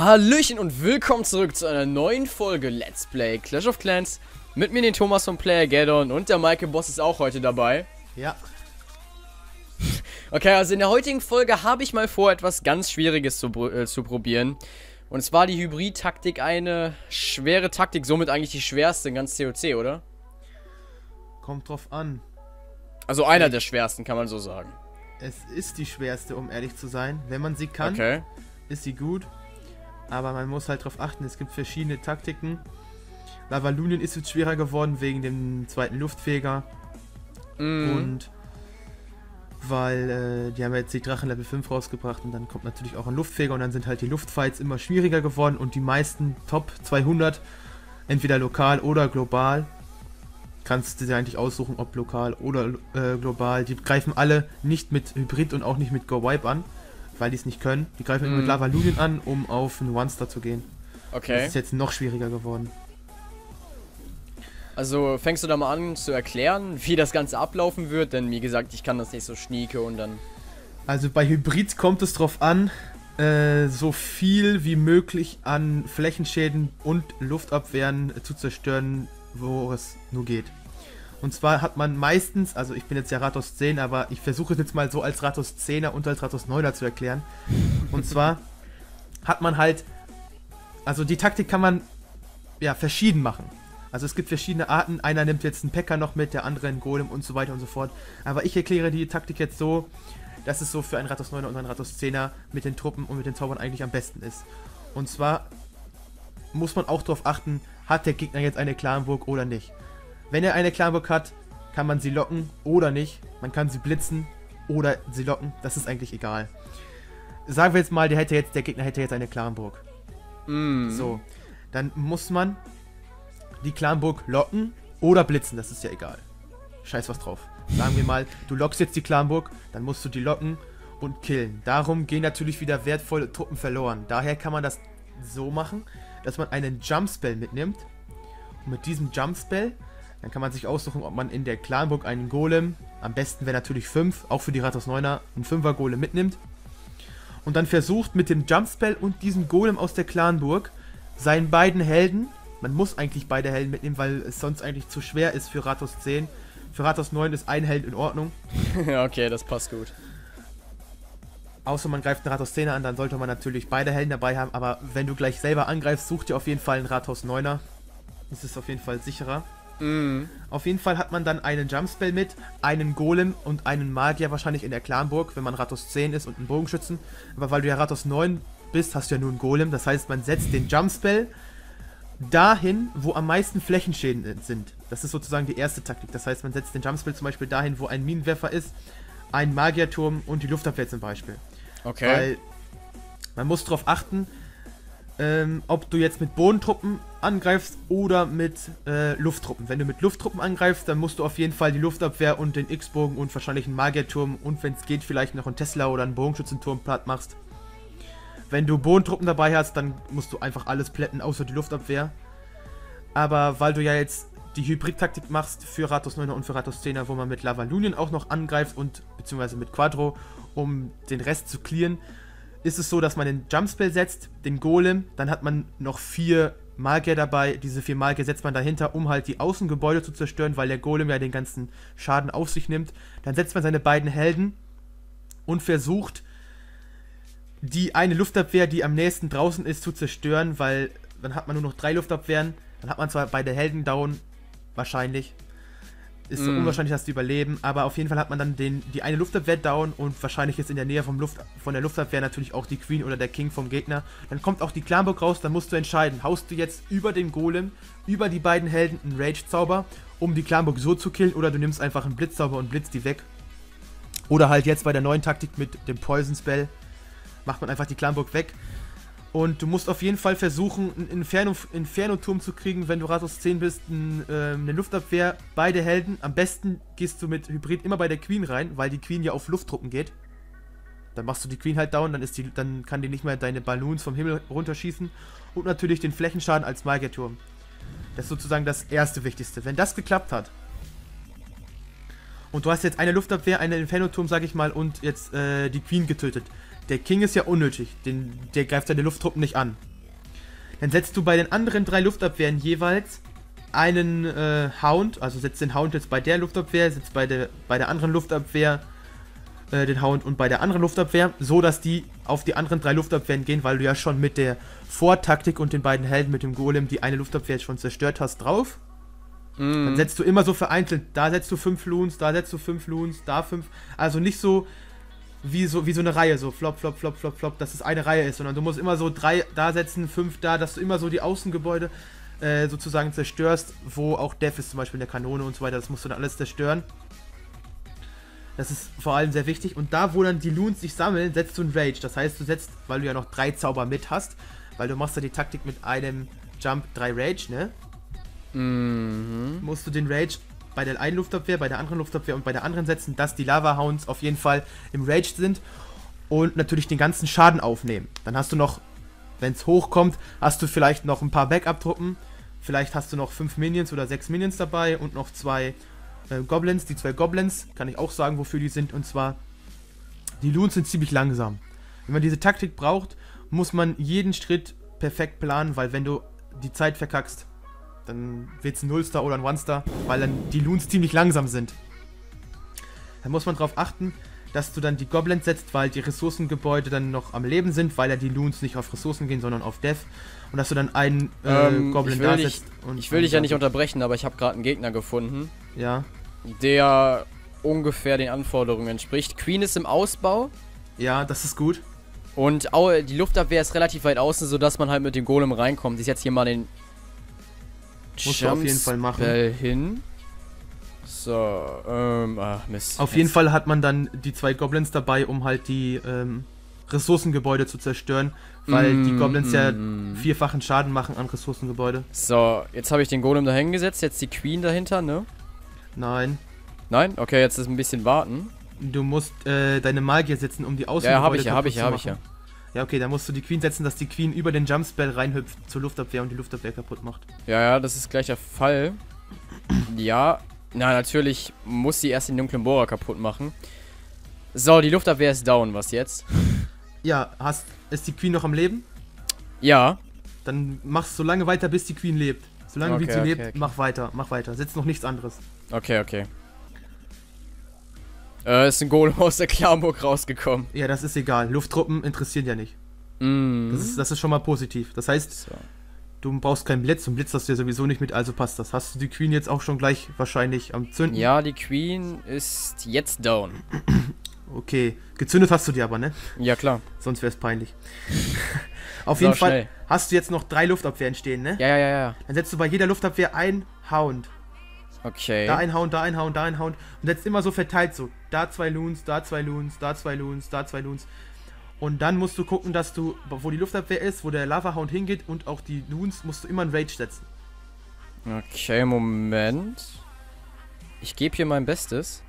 Hallöchen und willkommen zurück zu einer neuen Folge Let's Play Clash of Clans. Mit mir den Thomas von PlayerGaddon und der Maike Boss ist auch heute dabei. Ja. Okay, also in der heutigen Folge habe ich mal vor, etwas ganz Schwieriges zu probieren. Und zwar die Hybrid-Taktik, eine schwere Taktik, somit eigentlich die schwerste in ganz COC, oder? Kommt drauf an. Also einer der schwersten, kann man so sagen. Es ist die schwerste, um ehrlich zu sein. Wenn man sie kann, Okay. ist sie gut. Aber man muss halt drauf achten, es gibt verschiedene Taktiken. Lavalunien ist jetzt schwerer geworden wegen dem zweiten Luftfeger. Und weil die haben jetzt die Drachen Level 5 rausgebracht und dann kommt natürlich auch ein Luftfeger und dann sind halt die Luftfights immer schwieriger geworden und die meisten Top 200, entweder lokal oder global, kannst du dir eigentlich aussuchen, ob lokal oder global, die greifen alle nicht mit Hybrid und auch nicht mit Go Wipe an, weil die es nicht können. Die greifen immer mit Lavalunien an, um auf einen One-Star zu gehen. Okay. Das ist jetzt noch schwieriger geworden. Also fängst du da mal an zu erklären, wie das Ganze ablaufen wird, denn wie gesagt, ich kann das nicht so schnieke und dann... Also bei Hybrid kommt es drauf an, so viel wie möglich an Flächenschäden und Luftabwehren zu zerstören, wo es nur geht. Und zwar hat man meistens, also ich bin jetzt ja Ratos 10, aber ich versuche es jetzt mal so als Ratos 10er und als Ratos 9er zu erklären. Und zwar hat man halt, also die Taktik kann man ja verschieden machen. Also es gibt verschiedene Arten, einer nimmt jetzt einen P.E.K.K.A noch mit, der andere einen Golem und so weiter und so fort. Aber ich erkläre die Taktik jetzt so, dass es so für einen Ratos 9er und einen Ratos 10er mit den Truppen und mit den Zaubern eigentlich am besten ist. Und zwar muss man auch darauf achten, hat der Gegner jetzt eine Clanburg oder nicht. Wenn er eine Clanburg hat, kann man sie locken oder nicht. Man kann sie blitzen oder sie locken, das ist eigentlich egal. Sagen wir jetzt mal, der Gegner hätte jetzt eine Clanburg. So, dann muss man die Clanburg locken oder blitzen, das ist ja egal. Scheiß was drauf. Sagen wir mal, du lockst jetzt die Clanburg, dann musst du die locken und killen. Darum gehen natürlich wieder wertvolle Truppen verloren. Daher kann man das so machen, dass man einen Jumpspell mitnimmt. Und mit diesem Jumpspell, dann kann man sich aussuchen, ob man in der Clanburg einen Golem, am besten wäre natürlich 5, auch für die Ratos 9er, einen 5er Golem mitnimmt. Und dann versucht mit dem Jumpspell und diesem Golem aus der Clanburg seinen beiden Helden, man muss eigentlich beide Helden mitnehmen, weil es sonst eigentlich zu schwer ist für Ratos 10. Für Ratos 9 ist ein Held in Ordnung. Okay, das passt gut. Außer man greift einen Ratos 10er an, dann sollte man natürlich beide Helden dabei haben. Aber wenn du gleich selber angreifst, such dir auf jeden Fall einen Ratos 9er. Das ist auf jeden Fall sicherer. Auf jeden Fall hat man dann einen Jumpspell mit, einen Golem und einen Magier wahrscheinlich in der Clanburg, wenn man Ratos 10 ist und einen Bogenschützen. Aber weil du ja Ratos 9 bist, hast du ja nur einen Golem. Das heißt, man setzt den Jumpspell dahin, wo am meisten Flächenschäden sind. Das ist sozusagen die erste Taktik. Das heißt, man setzt den Jumpspell zum Beispiel dahin, wo ein Minenwerfer ist, ein Magierturm und die Luftabwehr zum Beispiel. Okay. Weil man muss darauf achten, ob du jetzt mit Bodentruppen angreifst oder mit Lufttruppen. Wenn du mit Lufttruppen angreifst, dann musst du auf jeden Fall die Luftabwehr und den X-Bogen und wahrscheinlich einen Magierturm und wenn es geht, vielleicht noch einen Tesla oder einen Bogenschützenturm platt machst. Wenn du Bodentruppen dabei hast, dann musst du einfach alles plätten, außer die Luftabwehr. Aber weil du ja jetzt die Hybrid-Taktik machst für Ratos 9er und für Ratos 10er, wo man mit Lavalunien auch noch angreift und beziehungsweise mit Quadro, um den Rest zu clearen, ist es so, dass man den Jumpspell setzt, den Golem, dann hat man noch 4 Magier dabei. Diese 4 Magier setzt man dahinter, um halt die Außengebäude zu zerstören, weil der Golem ja den ganzen Schaden auf sich nimmt. Dann setzt man seine beiden Helden und versucht, die eine Luftabwehr, die am nächsten draußen ist, zu zerstören, weil dann hat man nur noch 3 Luftabwehren, dann hat man zwar beide Helden down, wahrscheinlich, ist so unwahrscheinlich, dass die überleben, aber auf jeden Fall hat man dann die eine Luftabwehr down und wahrscheinlich ist in der Nähe von der Luftabwehr natürlich auch die Queen oder der King vom Gegner. Dann kommt auch die Clanburg raus, dann musst du entscheiden, haust du jetzt über den Golem, über die beiden Helden einen Rage-Zauber, um die Clanburg so zu killen, oder du nimmst einfach einen Blitzzauber und blitzt die weg. Oder halt jetzt bei der neuen Taktik mit dem Poison-Spell, macht man einfach die Clanburg weg. Und du musst auf jeden Fall versuchen, einen Inferno-Turm zu kriegen, wenn du Ratos 10 bist, eine Luftabwehr, beide Helden. Am besten gehst du mit Hybrid immer bei der Queen rein, weil die Queen ja auf Lufttruppen geht. Dann machst du die Queen halt down, dann kann die nicht mehr deine Balloons vom Himmel runterschießen. Und natürlich den Flächenschaden als Magierturm. Das ist sozusagen das erste Wichtigste. Wenn das geklappt hat, und du hast jetzt eine Luftabwehr, einen Inferno-Turm, sag ich mal, und jetzt die Queen getötet. Der King ist ja unnötig, der greift seine Lufttruppen nicht an. Dann setzt du bei den anderen 3 Luftabwehren jeweils einen Hound, also setzt den Hound jetzt bei der Luftabwehr, setzt bei der anderen Luftabwehr den Hound und bei der anderen Luftabwehr, so dass die auf die anderen 3 Luftabwehren gehen, weil du ja schon mit der Vortaktik und den beiden Helden mit dem Golem die eine Luftabwehr schon zerstört hast drauf. Dann setzt du immer so vereinzelt, da setzt du 5 Loons, da setzt du 5 Loons, da 5, also nicht so wie so eine Reihe, so flop, flop, flop, flop, flop, dass es eine Reihe ist, sondern du musst immer so 3 da setzen, 5 da, dass du immer so die Außengebäude sozusagen zerstörst, wo auch Death ist, zum Beispiel in der Kanone und so weiter, das musst du dann alles zerstören. Das ist vor allem sehr wichtig. Und da, wo dann die Loons sich sammeln, setzt du einen Rage. Das heißt, du setzt, weil du ja noch 3 Zauber mit hast, weil du machst ja die Taktik mit einem Jump 3 Rage, ne? Musst du den Rage bei der einen Luftabwehr, bei der anderen Luftabwehr und bei der anderen setzen, dass die Lava Hounds auf jeden Fall im Rage sind und natürlich den ganzen Schaden aufnehmen. Dann hast du noch, wenn es hochkommt, hast du vielleicht noch ein paar Backup-Truppen. Vielleicht hast du noch 5 Minions oder 6 Minions dabei und noch 2 Goblins. Die 2 Goblins, kann ich auch sagen, wofür die sind. Und zwar, die Loons sind ziemlich langsam. Wenn man diese Taktik braucht, muss man jeden Schritt perfekt planen, weil wenn du die Zeit verkackst, dann wird es ein 0-Star oder ein 1-Star, weil dann die Loons ziemlich langsam sind. Da muss man darauf achten, dass du dann die Goblins setzt, weil die Ressourcengebäude dann noch am Leben sind, weil ja die Loons nicht auf Ressourcen gehen, sondern auf Death. Und dass du dann einen Goblin da setzt. Ich will dich ja nicht unterbrechen, aber ich habe gerade einen Gegner gefunden. Ja. Der ungefähr den Anforderungen entspricht. Queen ist im Ausbau. Ja, das ist gut. Und die Luftabwehr ist relativ weit außen, sodass man halt mit dem Golem reinkommt. Ich setze hier mal den Musst du auf jeden Fall machen. hin. So, Mist. Auf jeden Fall hat man dann die 2 Goblins dabei, um halt die Ressourcengebäude zu zerstören, weil die Goblins ja 4-fachen Schaden machen an Ressourcengebäude. So, jetzt habe ich den Golem da hingesetzt, jetzt die Queen dahinter, ne? Nein. Nein? Okay, jetzt ist ein bisschen warten. Du musst deine Magier setzen, um die Außengebäude zu machen. Ja, habe ich ja. Ja, okay, dann musst du die Queen setzen, dass die Queen über den Jumpspell reinhüpft zur Luftabwehr und die Luftabwehr kaputt macht. Ja, das ist gleich der Fall. Ja, na, natürlich muss sie erst den dunklen Bohrer kaputt machen. So, die Luftabwehr ist down, was jetzt? Ja, ist die Queen noch am Leben? Ja. Dann machst du so lange weiter, bis die Queen lebt. Solange wie sie lebt, mach weiter. Setz noch nichts anderes. Okay. Ist ein Golem aus der Klarburg rausgekommen. Ja, das ist egal. Lufttruppen interessieren ja nicht. Das ist schon mal positiv. Das heißt, du brauchst keinen Blitz und Blitz hast du ja sowieso nicht mit, also passt das. Hast du die Queen jetzt auch schon gleich wahrscheinlich am Zünden? Ja, die Queen ist jetzt down. Okay, gezündet hast du die aber, ne? Ja, klar. Sonst wäre es peinlich. Auf jeden Fall hast du jetzt noch 3 Luftabwehren stehen, ne? Ja. Dann setzt du bei jeder Luftabwehr einen Hound. Okay. Da ein Hound, da ein Hound, da ein Hound. Und setzt immer so verteilt so. Da 2 Loons, da 2 Loons, da 2 Loons, da 2 Loons. Und dann musst du gucken, dass du, wo die Luftabwehr ist, wo der Lava-Hound hingeht und auch die Loons, musst du immer einen Rage setzen. Okay, Moment. Ich gebe hier mein Bestes.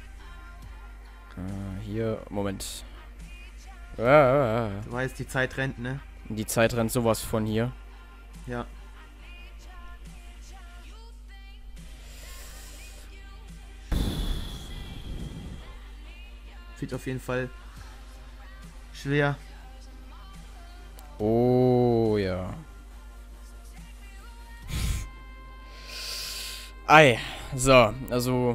Hier, Moment. Du weißt, die Zeit rennt, ne? Die Zeit rennt sowas von hier. Ja. Wird auf jeden Fall schwer. Oh, ja. Ei. So, also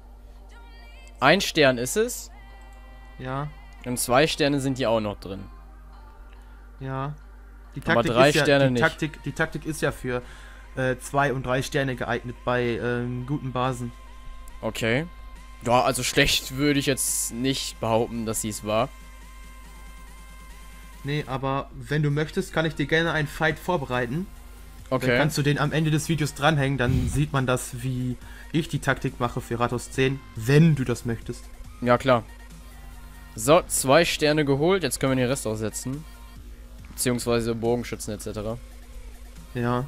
1 Stern ist es. Ja. Und 2 Sterne sind die auch noch drin. Ja. Die Taktik aber 3 ist ja, Sterne die nicht. Die Taktik ist ja für 2 und 3 Sterne geeignet bei guten Basen. Okay. Ja, also schlecht würde ich jetzt nicht behaupten, dass sie es war. Nee, aber wenn du möchtest, kann ich dir gerne einen Fight vorbereiten. Okay. Dann kannst du den am Ende des Videos dranhängen, dann sieht man das, wie ich die Taktik mache für Rathaus 10, wenn du das möchtest. Ja, klar. So, 2 Sterne geholt, jetzt können wir den Rest aussetzen. Beziehungsweise Bogenschützen etc. Ja.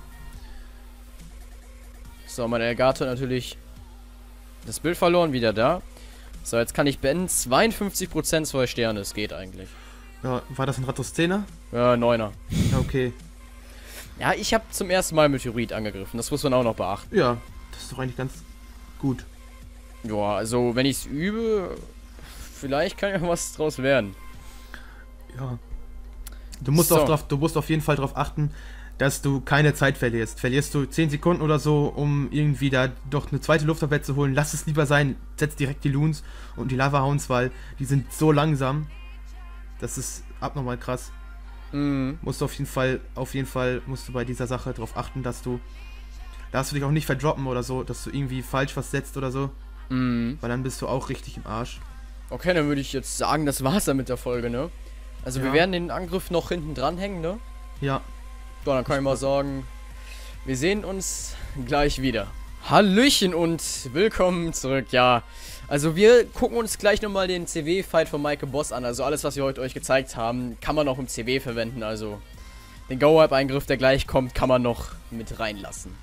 So, mein Elgato hat natürlich das Bild verloren, wieder da. So, jetzt kann ich beenden. 52% 2 Sterne, es geht eigentlich. Ja, war das ein Rathaus 10er? Ja, 9er. Ja, okay. Ja, ich habe zum ersten Mal Meteorit angegriffen, das muss man auch noch beachten. Ja, das ist doch eigentlich ganz gut. Ja, also wenn ich es übe, vielleicht kann ja was draus werden. Ja. Du musst auf jeden Fall darauf achten, dass du keine Zeit verlierst. Verlierst du 10 Sekunden oder so, um irgendwie da doch eine zweite Luftabwehr zu holen, lass es lieber sein. Setz direkt die Loons und die Lava Hounds, weil die sind so langsam. Das ist abnormal krass. Musst du auf jeden Fall musst du bei dieser Sache darauf achten, dass du darfst du dich auch nicht verdroppen oder so, dass du irgendwie falsch was setzt oder so. Weil dann bist du auch richtig im Arsch. Okay, dann würde ich jetzt sagen, das war's dann mit der Folge, ne? Also wir werden den Angriff noch hinten dran hängen, ne? Ja. So, dann kann ich mal sagen, wir sehen uns gleich wieder. Hallöchen und willkommen zurück, ja. Also wir gucken uns gleich nochmal den CW-Fight von Maike Boss an. Also alles, was wir heute euch gezeigt haben, kann man auch im CW verwenden. Also den Go-Wipe-Eingriff, der gleich kommt, kann man noch mit reinlassen.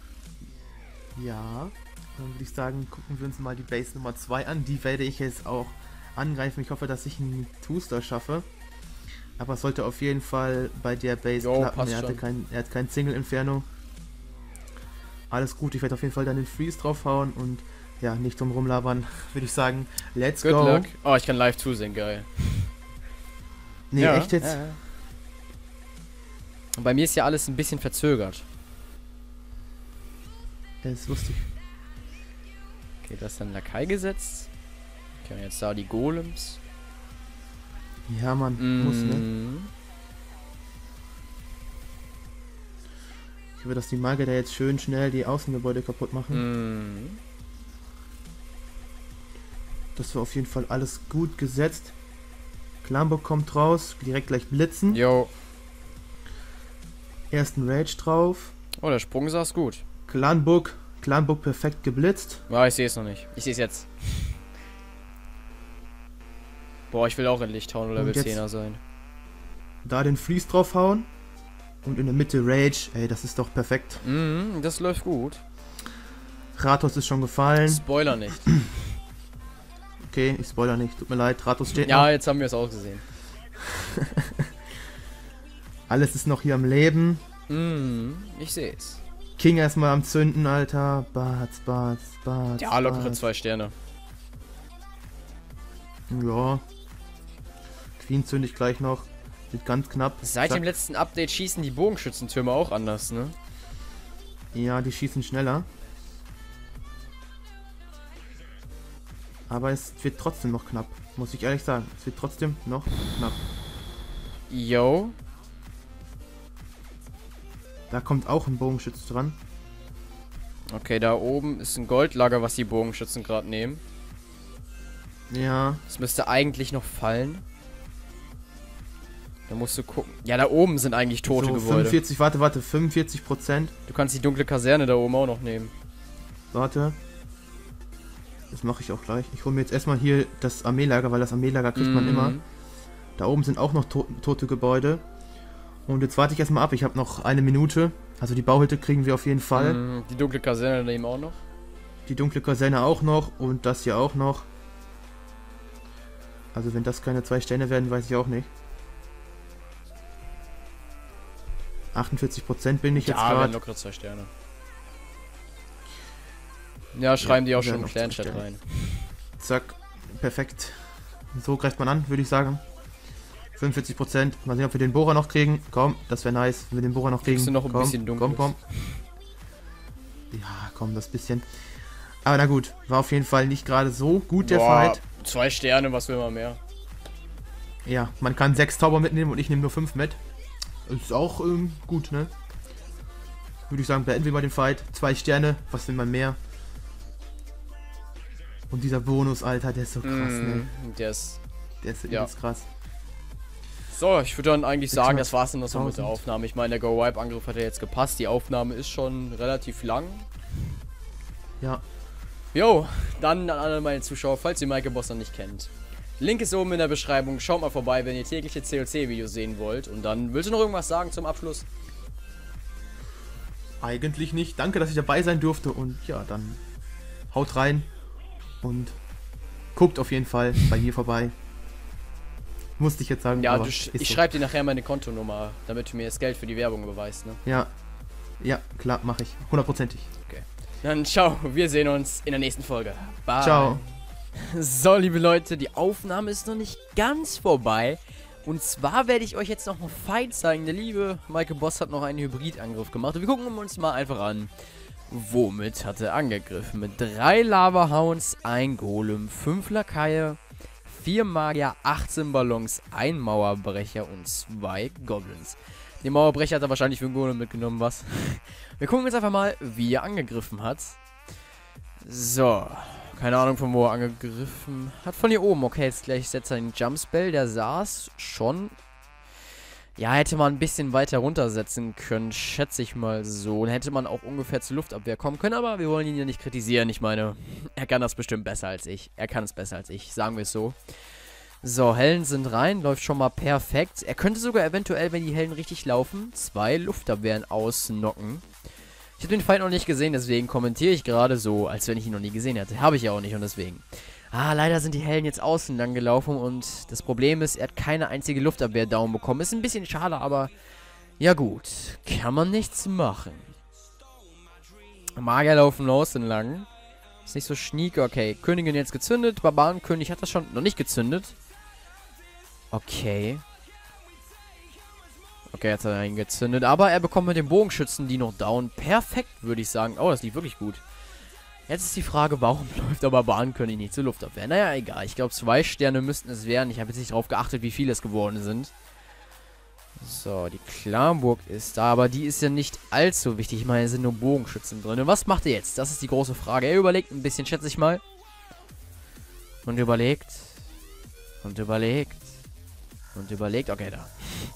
Ja, dann würde ich sagen, gucken wir uns mal die Base Nummer 2 an. Die werde ich jetzt auch angreifen. Ich hoffe, dass ich einen Two-Star schaffe. Aber es sollte auf jeden Fall bei der Base klappen. Er hat kein Single-Inferno. Alles gut, ich werde auf jeden Fall dann den Freeze draufhauen und ja, nicht drum rumlabern. Würde ich sagen, let's go. Good luck. Oh, ich kann live zusehen, geil. Nee, ja, echt jetzt? Ja. Und bei mir ist ja alles ein bisschen verzögert. Das ist lustig. Okay, das ist dann Lakai gesetzt. Okay, jetzt da die Golems. Ja, man muss, ne? Ich hoffe, dass die Magier da jetzt schön schnell die Außengebäude kaputt machen. Das war auf jeden Fall alles gut gesetzt. Klambo kommt raus, direkt gleich blitzen. Jo. Ersten Rage drauf. Oh, der Sprung saß gut. Clanbook perfekt geblitzt. Ja, ich sehe es noch nicht. Ich sehe es jetzt. Boah, ich will auch in Lichthauen oder Level 10er sein. Da den Freeze draufhauen. Und in der Mitte Rage. Ey, das ist doch perfekt. Das läuft gut. Ratos ist schon gefallen. Spoiler nicht. Okay, ich spoiler nicht. Tut mir leid. Ratos steht noch. Ja, jetzt haben wir es auch gesehen. Alles ist noch hier am Leben. Ich sehe es. King erstmal am Zünden, Alter. Bats. Ja, lockere 2 Sterne. Ja. Queen zünde ich gleich noch. Wird ganz knapp. Seit dem letzten Update schießen die Bogenschützentürme auch anders, ne? Ja, die schießen schneller. Aber es wird trotzdem noch knapp. Muss ich ehrlich sagen. Es wird trotzdem noch knapp. Yo. Da kommt auch ein Bogenschütze dran. Okay, da oben ist ein Goldlager, was die Bogenschützen gerade nehmen. Ja. Das müsste eigentlich noch fallen. Da musst du gucken. Ja, da oben sind eigentlich tote Gebäude. 45, warte, 45%. Du kannst die dunkle Kaserne da oben auch noch nehmen. Warte. Das mache ich auch gleich. Ich hole mir jetzt erstmal hier das Armeelager, weil das Armeelager kriegt man immer. Da oben sind auch noch tote Gebäude. Und jetzt warte ich erstmal ab. Ich habe noch eine Minute. Also die Bauhütte kriegen wir auf jeden Fall. Die dunkle Kaserne daneben auch noch. Die dunkle Kaserne auch noch. Und das hier auch noch. Also wenn das keine 2 Sterne werden, weiß ich auch nicht. 48% bin ich jetzt gerade. Ja, werden lockere 2 Sterne. Ja, schreiben die auch schon im Clan-Chat rein. Zack, perfekt. So greift man an, würde ich sagen. 45%. Mal sehen, ob wir den Bohrer noch kriegen. Komm, das wäre nice, wenn wir den Bohrer noch kriegen. Kriegst du noch ein bisschen dunkel. Komm. Ja, komm, das bisschen. Aber na gut, war auf jeden Fall nicht gerade so gut der Fight. 2 Sterne, was will man mehr? Ja, man kann 6 Zauber mitnehmen und ich nehme nur 5 mit. Ist auch gut, ne? Würde ich sagen, beenden wir mal den Fight. 2 Sterne, was will man mehr? Und dieser Bonus, Alter, der ist so krass, ne? Der ist übelst krass. So, ich würde dann eigentlich sagen, das war's dann noch so mit der Aufnahme. Ich meine, der Go-Wipe-Angriff hat ja jetzt gepasst. Die Aufnahme ist schon relativ lang. Ja. Jo, dann an alle meine Zuschauer, falls ihr Maike Boss noch nicht kennt. Link ist oben in der Beschreibung. Schaut mal vorbei, wenn ihr tägliche COC-Videos sehen wollt. Und dann, willst du noch irgendwas sagen zum Abschluss? Eigentlich nicht. Danke, dass ich dabei sein durfte. Und ja, dann haut rein. Und guckt auf jeden Fall bei mir vorbei. Musste ich jetzt sagen. Ja, ich schreibe dir nachher meine Kontonummer, damit du mir das Geld für die Werbung überweist, ne? Ja, klar, mache ich. 100%ig. Okay. Dann ciao, wir sehen uns in der nächsten Folge. Bye. Ciao. So, liebe Leute, die Aufnahme ist noch nicht ganz vorbei. Und zwar werde ich euch jetzt noch einen Fight zeigen. Der liebe Michael Boss hat noch einen Hybridangriff gemacht. Und wir gucken uns mal einfach an, womit hat er angegriffen. Mit 3 Lava-Hounds, 1 Golem, 5 Lakaie, 4 Magier, 18 Ballons, 1 Mauerbrecher und 2 Goblins. Den Mauerbrecher hat er wahrscheinlich für den Golem mitgenommen, was? Wir gucken jetzt einfach mal, wie er angegriffen hat. So. Keine Ahnung, von wo er angegriffen hat. Von hier oben. Okay, jetzt gleich setzt er den Jumpspell. Der saß schon. Ja, hätte man ein bisschen weiter runtersetzen können, schätze ich mal so. Und hätte man auch ungefähr zur Luftabwehr kommen können. Aber wir wollen ihn ja nicht kritisieren. Ich meine, er kann das bestimmt besser als ich. Er kann es besser als ich, sagen wir es so. So, Hellen sind rein. Läuft schon mal perfekt. Er könnte sogar eventuell, wenn die Hellen richtig laufen, 2 Luftabwehren ausnocken. Ich habe den Fight noch nicht gesehen, deswegen kommentiere ich gerade so, als wenn ich ihn noch nie gesehen hätte. Habe ich ja auch nicht und deswegen. Leider sind die Hellen jetzt außen lang gelaufen und das Problem ist, er hat keine einzige Luftabwehr-Down bekommen. Ist ein bisschen schade, aber ja gut, kann man nichts machen. Magier laufen außen lang. Ist nicht so schniek, okay. Königin jetzt gezündet, Barbarenkönig hat das schon noch nicht gezündet. Okay. Okay, jetzt hat er ihn gezündet. Aber er bekommt mit den Bogenschützen die noch down. Perfekt, würde ich sagen. Oh, das lief wirklich gut. Jetzt ist die Frage, warum läuft der Barbarenkönig nicht zur Luftabwehr? Naja, egal. Ich glaube, 2 Sterne müssten es werden. Ich habe jetzt nicht darauf geachtet, wie viele es geworden sind. So, die Clanburg ist da. Aber die ist ja nicht allzu wichtig. Ich meine, es sind nur Bogenschützen drin. Und was macht er jetzt? Das ist die große Frage. Er überlegt ein bisschen, schätze ich mal. Und überlegt. Und überlegt. Und überlegt. Okay, da.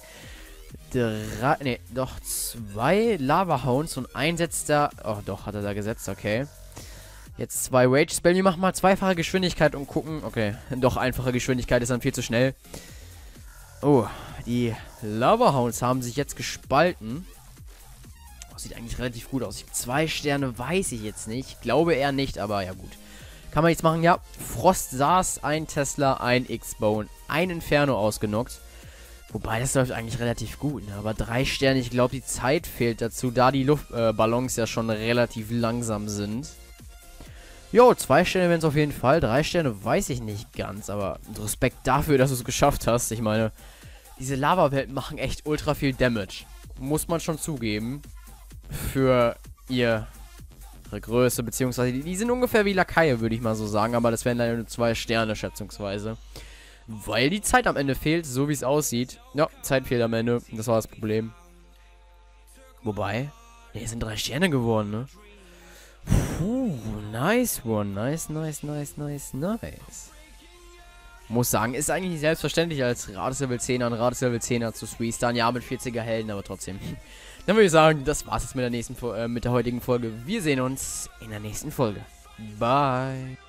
2 Lava-Hounds und einsetzt oh, doch, hat er da gesetzt, okay. Jetzt 2 Rage-Spell. Wir machen mal zweifache Geschwindigkeit und gucken. Okay, doch, einfache Geschwindigkeit ist dann viel zu schnell. Oh, die Lava-Hounds haben sich jetzt gespalten. Oh, sieht eigentlich relativ gut aus. 2 Sterne weiß ich jetzt nicht. Ich glaube eher nicht, aber ja gut. Kann man jetzt machen, ja. Frost saß, ein Tesla, ein X-Bone, ein Inferno ausgenockt. Wobei, das läuft eigentlich relativ gut, ne? Aber 3 Sterne, ich glaube, die Zeit fehlt dazu, da die Luftballons ja schon relativ langsam sind. Jo, 2 Sterne wären es auf jeden Fall. 3 Sterne weiß ich nicht ganz, aber Respekt dafür, dass du es geschafft hast. Ich meine, diese Lava-Welten machen echt ultra viel Damage. Muss man schon zugeben. Für ihre Größe, beziehungsweise die sind ungefähr wie Lakaie, würde ich mal so sagen. Aber das wären leider nur 2 Sterne, schätzungsweise. Weil die Zeit am Ende fehlt, so wie es aussieht. Ja, Zeit fehlt am Ende. Das war das Problem. Wobei, ne, sind 3 Sterne geworden, ne? Puh, nice one. Nice, nice, nice, nice, nice. Muss sagen, ist eigentlich nicht selbstverständlich als Radeslevel 10er und Radeslevel 10er zu Sweestan. Ja, mit 40er Helden, aber trotzdem. Dann würde ich sagen, das war's jetzt mit der heutigen Folge. Wir sehen uns in der nächsten Folge. Bye.